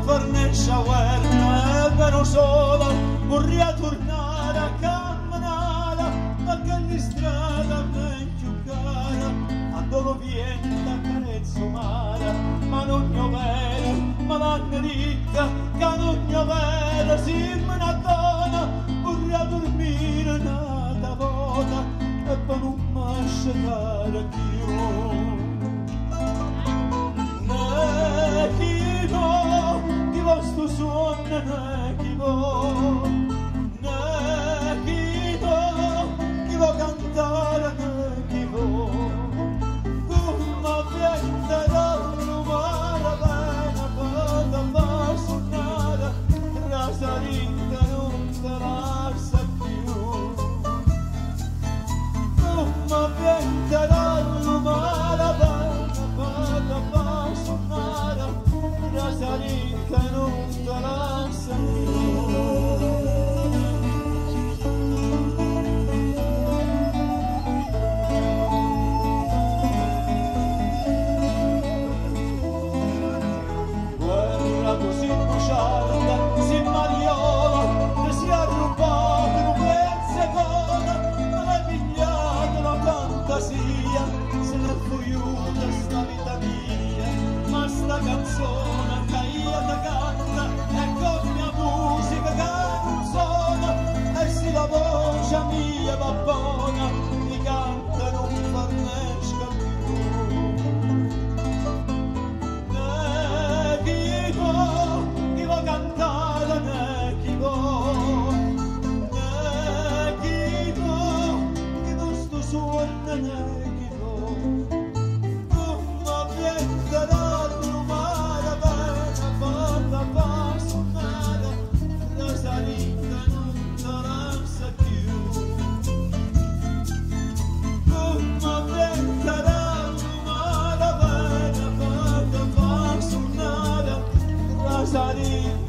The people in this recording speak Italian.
farne guerra e vero solo vorrei tornare a camminare ma che di strada me più cara a dove viene carezzo mare ma non ne vera ma l'hanno ricca che non ne vera si me ne donna vorrei dormire nata volta e poi non mi scendere più ne chi sto suono ne chi vo cantare ne chi vo come viene dal mare bene per far suonare Rasalinga non te la sa più come viene dal mare bene per far suonare Rasalinga non te la sa più così bruciata, si mariola, che si è rubato un pezzo ma l'hai pigliato la fantasia, se ne fuiuta sta vita mia, ma sta canzone che io ti canta, è con mia musica che non suona, e se la voce mia va buona, mi canta non farnesca più. Cantare ne chi sto suono ne chi come viene dal mare bene fatta fa suonare Rasalinga non te la sa più come viene dal mare bene fatta fa suonare Rasalinga